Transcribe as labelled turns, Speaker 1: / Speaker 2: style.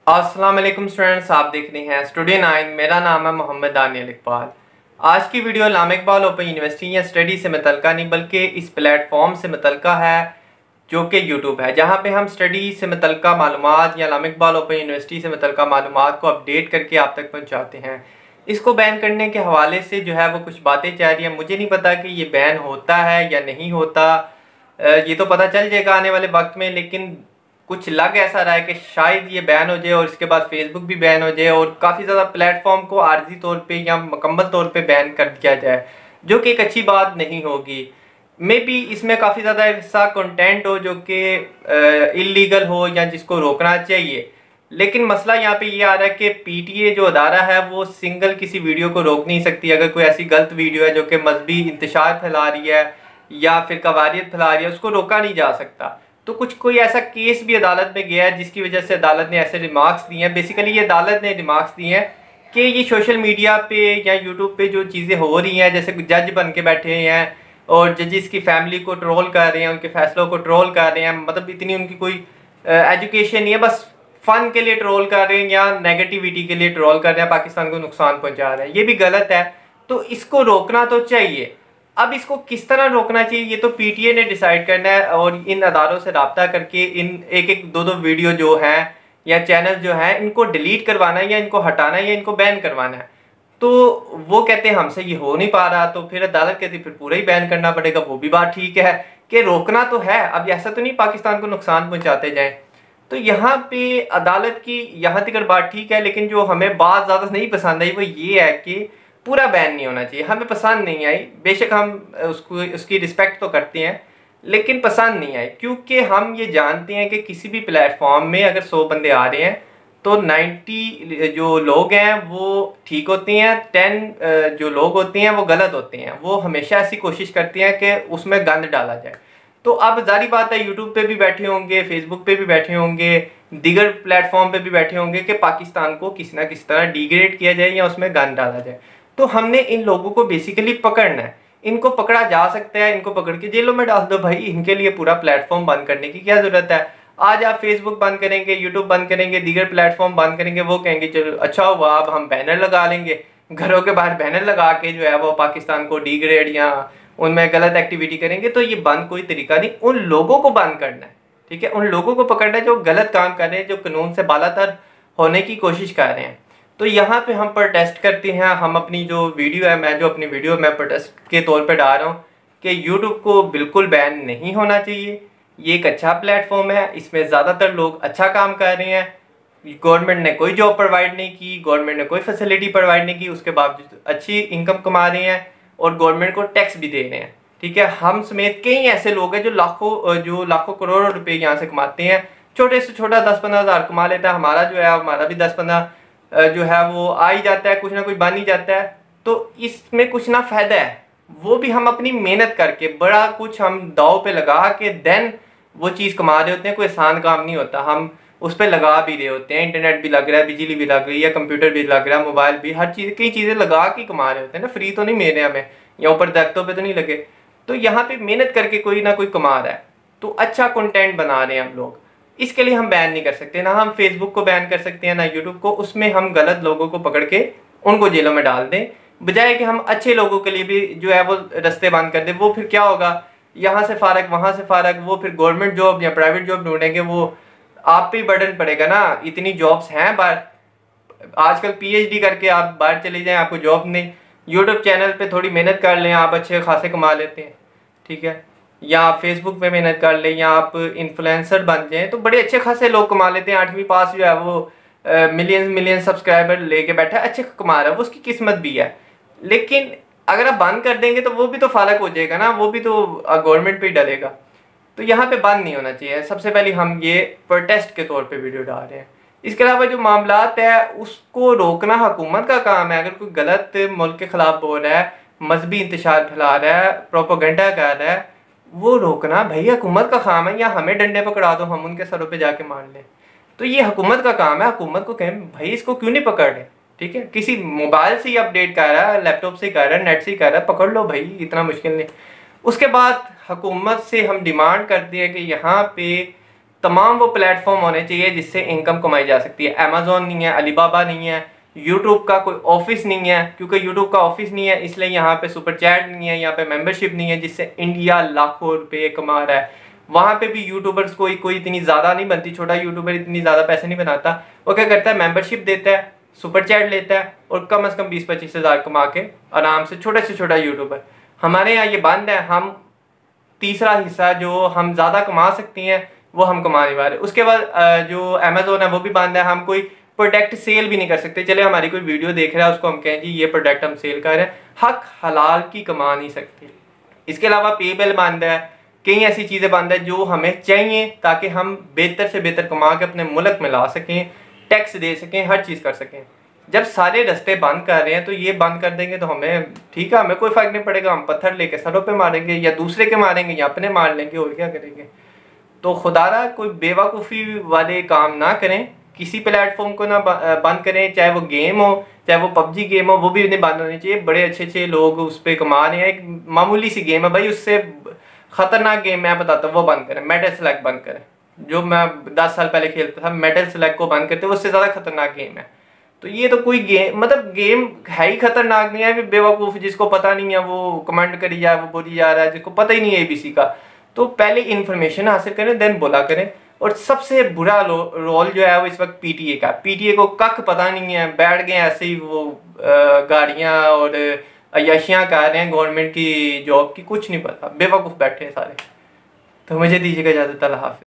Speaker 1: अस्सलाम वालेकुम स्टूडेंट्स, आप देख रहे हैं स्टूडियो 9। मेरा नाम है मोहम्मद दानियल इकबाल। आज की वीडियो इस्लाम इकबाल ओपन यूनिवर्सिटी या स्टडी से मुतल्लिका नहीं बल्कि इस प्लेटफॉर्म से मुतल्लिका है जो कि यूट्यूब है, जहां पे हम स्टडी से मुतल्लिका मालूमात या इस्लाम इकबाल ओपन यूनिवर्सिटी से मुतल्लिका मालूमात को अपडेट करके आप तक पहुंचाते हैं। इसको बैन करने के हवाले से जो है वो कुछ बातें चाह रही हैं। मुझे नहीं पता कि ये बैन होता है या नहीं होता, ये तो पता चल जाएगा आने वाले वक्त में, लेकिन कुछ लग ऐसा रहा है कि शायद ये बैन हो जाए और इसके बाद फेसबुक भी बैन हो जाए और काफ़ी ज़्यादा प्लेटफॉर्म को आर्जी तौर पे या मुकम्मल तौर पे बैन कर दिया जाए, जो कि एक अच्छी बात नहीं होगी। मे बी इसमें काफ़ी ज़्यादा ऐसा कंटेंट हो जो कि इलीगल हो या जिसको रोकना चाहिए, लेकिन मसला यहाँ पे ये आ रहा है कि पीटीए जो अदारा है वो सिंगल किसी वीडियो को रोक नहीं सकती। अगर कोई ऐसी गलत वीडियो है जो कि मजहबी इंतशार फैला रही है या फिर कवारियत फैला रही है, उसको रोका नहीं जा सकता। तो कुछ कोई ऐसा केस भी अदालत में गया है जिसकी वजह से अदालत ने ऐसे रिमार्क्स दिए हैं। बेसिकली ये अदालत ने रिमार्क्स दिए हैं कि ये सोशल मीडिया पे या यूट्यूब पे जो चीज़ें हो रही हैं, जैसे जज बन के बैठे हैं और जजिस की फैमिली को ट्रोल कर रहे हैं, उनके फैसलों को ट्रोल कर रहे हैं, मतलब इतनी उनकी कोई एजुकेशन नहीं है, बस फन के लिए ट्रोल कर रहे हैं या नेगेटिविटी के लिए ट्रोल कर रहे हैं, पाकिस्तान को नुकसान पहुँचा रहे हैं, ये भी गलत है। तो इसको रोकना तो चाहिए। अब इसको किस तरह रोकना चाहिए ये तो पीटीए ने डिसाइड करना है और इन अदारों से रब्ता करके इन एक दो वीडियो जो हैं या चैनल जो हैं इनको डिलीट करवाना है या इनको हटाना है या इनको बैन करवाना है। तो वो कहते हैं हमसे ये हो नहीं पा रहा, तो फिर अदालत कहती फिर पूरा ही बैन करना पड़ेगा। वो भी बात ठीक है कि रोकना तो है, अब ऐसा तो नहीं पाकिस्तान को नुकसान पहुँचाते जाएँ। तो यहाँ पे अदालत की यहाँ तक बात ठीक है, लेकिन जो हमें बात ज़्यादा नहीं पसंद आई वो ये है कि पूरा बैन नहीं होना चाहिए। हमें पसंद नहीं आई, बेशक हम उसकी रिस्पेक्ट तो करते हैं, लेकिन पसंद नहीं आई क्योंकि हम ये जानते हैं कि किसी भी प्लेटफॉर्म में अगर 100 बंदे आ रहे हैं तो 90 जो लोग हैं वो ठीक होते हैं, 10 जो लोग होते हैं वो गलत होते हैं। वो हमेशा ऐसी कोशिश करते हैं कि उसमें गंद डाला जाए। तो अब जारी बात है यूट्यूब पे भी बैठे होंगे, फेसबुक पे भी बैठे होंगे, दीगर प्लेटफॉर्म पे भी बैठे होंगे कि पाकिस्तान को किसी ना किसी तरह डिग्रेड किया जाए या उसमें गंद डाला जाए। तो हमने इन लोगों को बेसिकली पकड़ना है। इनको पकड़ा जा सकता है, इनको पकड़ के जेलों में डाल दो भाई। इनके लिए पूरा प्लेटफॉर्म बंद करने की क्या ज़रूरत है। आज आप फेसबुक बंद करेंगे, यूट्यूब बंद करेंगे, दीगर प्लेटफॉर्म बंद करेंगे, वो कहेंगे चलो अच्छा हुआ अब हम बैनर लगा लेंगे, घरों के बाहर बैनर लगा के जो है वो पाकिस्तान को डिग्रेड या उनमें गलत एक्टिविटी करेंगे। तो ये बंद कोई तरीका नहीं, उन लोगों को बंद करना है, ठीक है। उन लोगों को पकड़ना है जो गलत काम कर रहे हैं, जो कानून से बालातर होने की कोशिश कर रहे हैं। तो यहाँ पे हम प्रोटेस्ट करते हैं। हम अपनी जो वीडियो है, मैं जो अपनी वीडियो मैं प्रोटेस्ट के तौर पे डाल रहा हूँ कि यूट्यूब को बिल्कुल बैन नहीं होना चाहिए। ये एक अच्छा प्लेटफॉर्म है, इसमें ज़्यादातर लोग अच्छा काम कर रहे हैं। गवर्नमेंट ने कोई जॉब प्रोवाइड नहीं की, गवर्नमेंट ने कोई फैसिलिटी प्रोवाइड नहीं की, उसके बावजूद अच्छी इनकम कमा रहे हैं और गवर्नमेंट को टैक्स भी दे रहे हैं, ठीक है। हम समेत कई ऐसे लोग हैं जो लाखों करोड़ों रुपए यहाँ से कमाते हैं। छोटे से छोटा 10-15 हज़ार कमा लेता है, हमारा जो है हमारा भी 10-15 जो है वो आ ही जाता है, कुछ ना कुछ बन ही जाता है। तो इसमें कुछ ना फ़ायदा है, वो भी हम अपनी मेहनत करके बड़ा कुछ हम दाव पे लगा के देन वो चीज़ कमा रहे होते हैं। कोई आसान काम नहीं होता, हम उस पर लगा भी रहे होते हैं। इंटरनेट भी लग रहा है, बिजली भी लग रही है, कंप्यूटर भी लग रहा है, मोबाइल भी, हर चीज़ कई चीज़ें लगा के कमा रहे होते हैं ना। फ्री तो नहीं मिल रहे हमें, या ऊपर दरख्तों पे तो नहीं लगे। तो यहाँ पे मेहनत करके कोई ना कोई कमा रहा है, तो अच्छा कंटेंट बना रहे हैं हम लोग। इसके लिए हम बैन नहीं कर सकते, ना हम फेसबुक को बैन कर सकते हैं ना यूट्यूब को। उसमें हम गलत लोगों को पकड़ के उनको जेलों में डाल दें, बजाय कि हम अच्छे लोगों के लिए भी जो है वो रास्ते बंद कर दें। वो फिर क्या होगा, यहाँ से फारग वहाँ से फारग, वो फिर गवर्नमेंट जॉब या प्राइवेट जॉब ढूंढेंगे, वो आप पे ही बर्डन पड़ेगा ना। इतनी जॉब्स हैं बाहर, आजकल पीएचडी करके आप बाहर चले जाएं, आपको जॉब नहीं। यूट्यूब चैनल पे थोड़ी मेहनत कर लें, आप अच्छे खासे कमा लेते हैं, ठीक है। या आप फेसबुक पे मेहनत कर लें या आप इन्फ्लुएंसर बन जाएं तो बड़े अच्छे खासे लोग कमा लेते हैं। 8वीं पास जो है वो मिलियन सब्सक्राइबर लेके बैठा है, अच्छे कमा रहा है, वो उसकी किस्मत भी है। लेकिन अगर आप बंद कर देंगे तो वो भी तो फालक हो जाएगा ना, वो भी तो गवर्नमेंट पे ही डलेगा। तो यहाँ पे बंद नहीं होना चाहिए। सबसे पहले हम ये प्रोटेस्ट के तौर पे वीडियो डाल रहे हैं। इसके अलावा जो मामलात है उसको रोकना हुकूमत का काम है। अगर कोई गलत मुल्क के खिलाफ बोल रहा है, मजहबी इंतशार फैला रहा है, प्रोपोगंडा कर रहा है, वो रोकना भाई हुकूमत का काम है। या हमें डंडे पकड़ा दो, हम उनके सरों पे जाके मार लें, तो ये हुकूमत का काम है। हुकूमत को कहें भाई इसको क्यों नहीं पकड़ रहे, ठीक है। किसी मोबाइल से ही अपडेट कर रहा है, लैपटॉप से कर रहा है, नेट से कर रहा है, पकड़ लो भाई, इतना मुश्किल नहीं। उसके बाद हुकूमत से हम डिमांड करते हैं कि यहाँ पे तमाम वो प्लेटफॉर्म होने चाहिए जिससे इनकम कमाई जा सकती है। अमेजोन नहीं है, अलीबाबा नहीं है, यूट्यूब का कोई ऑफिस नहीं है, क्योंकि यूट्यूब का ऑफिस नहीं है इसलिए यहाँ पे सुपर चैट नहीं है, यहाँ पे मेंबरशिप नहीं है जिससे इंडिया लाखों रुपए कमा रहा है। वहाँ पे भी यूट्यूबर्स कोई इतनी ज़्यादा नहीं बनती, छोटा यूट्यूबर इतनी ज़्यादा पैसे नहीं बनाता। वो क्या करता है, मेंबरशिप देता है, सुपर चैट लेता है और कम से कम 20-25 हज़ार कमा के आराम से छोटे से छोटा यूट्यूबर। हमारे यहाँ ये बंद है, हम तीसरा हिस्सा जो हम ज़्यादा कमा सकती हैं वो हम कमा नहीं पा रहे। उसके बाद जो अमेजोन है वो भी बंद है, हम कोई प्रोडक्ट सेल भी नहीं कर सकते। चले हमारी कोई वीडियो देख रहा है उसको हम कहें जी ये प्रोडक्ट हम सेल कर रहे हैं, हक हलाल की कमा नहीं सकते। इसके अलावा पेबल बंद है, कई ऐसी चीज़ें बंद है जो हमें चाहिए ताकि हम बेहतर से बेहतर कमा के अपने मुल्क में ला सकें, टैक्स दे सकें, हर चीज़ कर सकें। जब सारे रास्ते बंद कर रहे हैं तो ये बंद कर देंगे तो हमें ठीक है, हमें कोई फ़र्क नहीं पड़ेगा, हम पत्थर लेके सरों पे मारेंगे या दूसरे के मारेंगे या अपने मार लेंगे और क्या करेंगे। तो खुदारा कोई बेवकूफ़ी वाले काम ना करें, किसी प्लेटफॉर्म को ना बंद करें, चाहे वो गेम हो चाहे वो पबजी गेम हो, वो भी नहीं बंद होनी चाहिए। बड़े अच्छे अच्छे लोग उस पर कमा रहे हैं, एक मामूली सी गेम है भाई, उससे ख़तरनाक गेम मैं बताता हूँ वो बंद करें। मेटल स्लैग बंद करें, जो मैं 10 साल पहले खेलता था, मेटल स्लैग को बंद करते, उससे ज़्यादा खतरनाक गेम है। तो ये तो कोई गेम मतलब गेम है ही खतरनाक नहीं है, बेवकूफ़ जिसको पता नहीं है वो कमेंट करी जा, वो बोली जा रहा है जिसको पता ही नहीं है ABC का। तो पहले इन्फॉर्मेशन हासिल करें देन बोला करें। और सबसे बुरा रोल जो है वो इस वक्त PTA का। PTA को कख पता नहीं है, बैठ गए ऐसे ही वो गाड़ियाँ और अय्याशियाँ कर रहे हैं गवर्नमेंट की जॉब की, कुछ नहीं पता, बेवकूफ़ बैठे हैं सारे। तो मुझे दीजिएगा इजाज़त, अल्लाह हाफ़िज़।